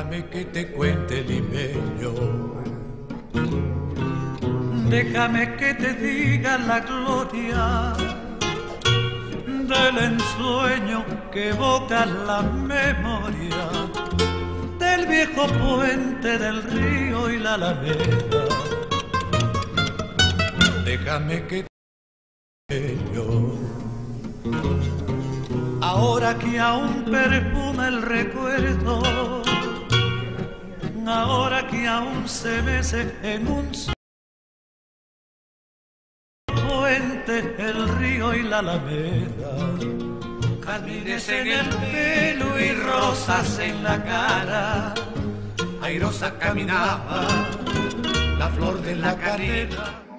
Déjame que te cuente limeño, déjame que te diga la gloria del ensueño que evoca la memoria del viejo puente del río y la alameda. déjame que te cuente Ahora que aún perfuma el recuerdo, ahora que aún se mece en un puente el río y la alameda, jazmines en el pelo y rosas en la cara, airosa caminaba la flor de la canela.